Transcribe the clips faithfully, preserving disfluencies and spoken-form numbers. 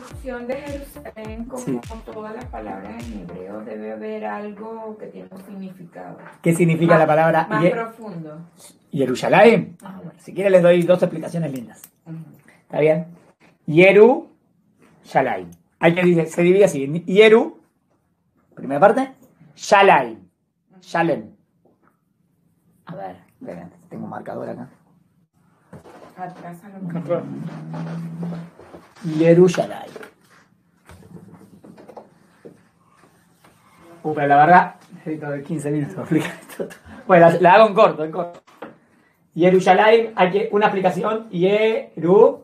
construcción de Jerusalén, como Sí. todas las palabras en hebreo, debe haber algo que tiene un significado. ¿Qué significa más, la palabra más Ye- profundo? Jerusalén? Ah, bueno, si quieren les doy dos explicaciones lindas. ¿Está bien? Yeru, Shalaim. Hay que dice, se divide así. Yeru, primera parte. Shalaim. Shalem. A ver, esperen, tengo un marcador acá. Atrás a lo Yerushalayim. Uh, pero la verdad, necesito quince minutos para explicar esto. Bueno, la, la hago en corto, en corto. Yerushalayim, hay que, una explicación. Yerushalayim.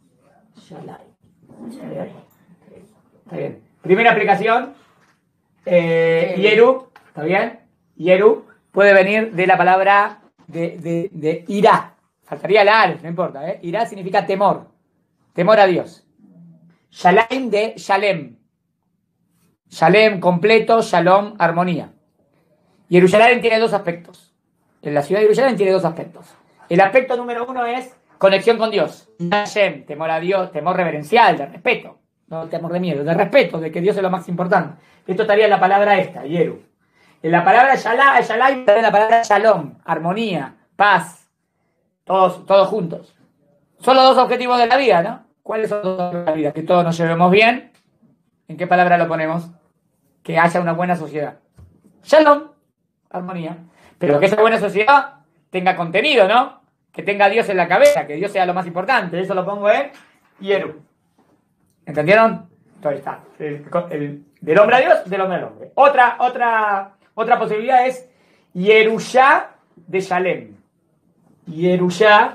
Está bien. Primera explicación. Eh, Yeru, ¿está bien? Yeru puede venir de la palabra de, de, de irá. Faltaría la alef, no importa, ¿eh? Irá significa temor. Temor a Dios. Shalaim de Shalem. Shalem completo, Shalom, armonía. Jerusalén tiene dos aspectos. En la ciudad de Jerusalén tiene dos aspectos. El aspecto número uno es conexión con Dios. Hashem, temor a Dios, temor reverencial, de respeto. No temor de miedo, de respeto, de que Dios es lo más importante. Esto estaría en la palabra esta, Yeru. En la palabra Shalai, Shalai estaría en la palabra Shalom, armonía, paz. Todos, todos juntos. Son los dos objetivos de la vida, ¿no? ¿Cuáles son los objetivos de la vida? Que todos nos llevemos bien. ¿En qué palabra lo ponemos? Que haya una buena sociedad. Shalom, armonía. Pero que esa buena sociedad tenga contenido, ¿no? Que tenga a Dios en la cabeza, que Dios sea lo más importante. Eso lo pongo en Yeru. ¿Entendieron? Entonces está. El, el, del hombre a Dios, del hombre al hombre. Otra, otra, otra posibilidad es Yerushá de Shalem. Yerushá.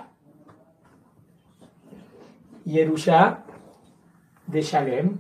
Yerushá de Shalem.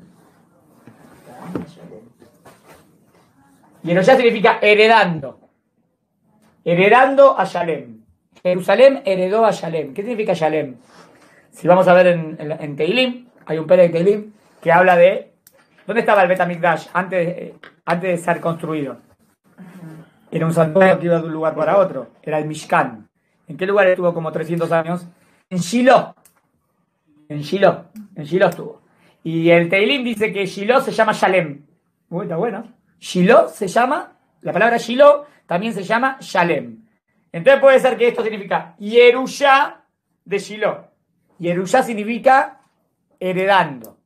Yerushá significa heredando. Heredando a Shalem. Jerusalén heredó a Shalem. ¿Qué significa Shalem? Si vamos a ver en, en, en Teilim, hay un pere de Teilim que habla de ¿dónde estaba el Bet HaMikdash antes, eh, antes de ser construido? Era un santuario que iba de un lugar para otro. Era el Mishkan. ¿En qué lugar estuvo como trescientos años? En Shiloh. En Shiloh. En Shiloh estuvo. Y el Teilim dice que Shiloh se llama Shalem. Uy, está bueno. Shiloh se llama, la palabra Shiloh también se llama Shalem. Entonces puede ser que esto significa Yerushá de Shiloh. Yerushá significa heredando.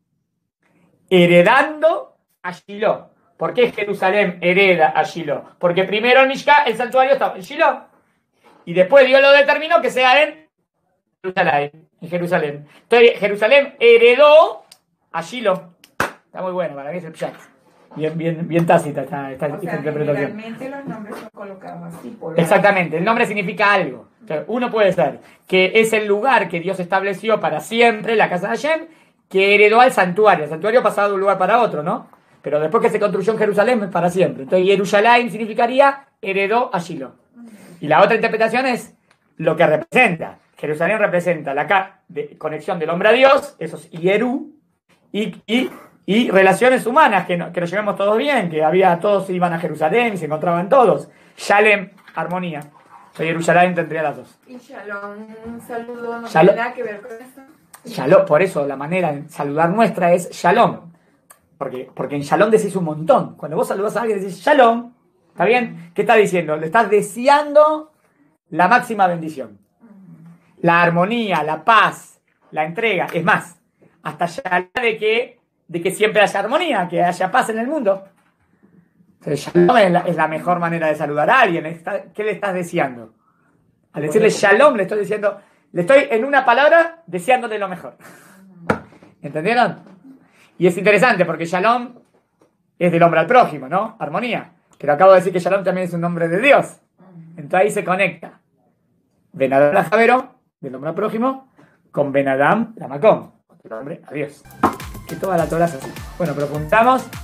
Heredando a Shiloh. ¿Por qué Jerusalén hereda a Shiloh? Porque primero el Mishká, el santuario, estaba en Shiloh. Y después Dios lo determinó que sea en Jerusalén. En Jerusalén. Entonces Jerusalén heredó a Shiloh. Está muy bueno, para mí es el pshat. Bien, bien, bien tácita esta, esta, O esta sea, interpretación. generalmente los nombres son colocados así. Por Exactamente, el nombre significa algo. Entonces, uno puede ser que es el lugar que Dios estableció para siempre, la casa de Hashem, que heredó al santuario. El santuario ha pasado de un lugar para otro, ¿no? Pero después que se construyó en Jerusalén es para siempre. Entonces, Jerusalén significaría heredó a Shiloh. Y la otra interpretación es lo que representa. Jerusalén representa la ca- de conexión del hombre a Dios, eso es Yeru, y, y, y relaciones humanas, que, no, que nos llevemos todos bien, que había todos iban a Jerusalén y se encontraban todos. Shalem, armonía. Soy Jerusalén, tendría las dos. Y Shalom, un saludo, no Shalom. tiene nada que ver con eso. Shalom, por eso la manera de saludar nuestra es Shalom. Porque, porque en Shalom decís un montón. Cuando vos saludás a alguien decís Shalom. ¿Está bien? ¿Qué estás diciendo? Le estás deseando la máxima bendición. La armonía, la paz, la entrega. Es más, hasta Shalom de que, de que siempre haya armonía, que haya paz en el mundo. Entonces, Shalom es la, es la mejor manera de saludar a alguien. Está, ¿qué le estás deseando? Al decirle Shalom, le estoy diciendo, le estoy en una palabra deseándole lo mejor. ¿Entendieron? Y es interesante porque Shalom es del hombre al prójimo, ¿no? Armonía. Pero acabo de decir que Shalom también es un nombre de Dios. Entonces ahí se conecta Ben Adam la Javero, del hombre al prójimo, con Ben Adam la Macón, del hombre a Dios. Que toda la Torah es así. Bueno, pero juntamos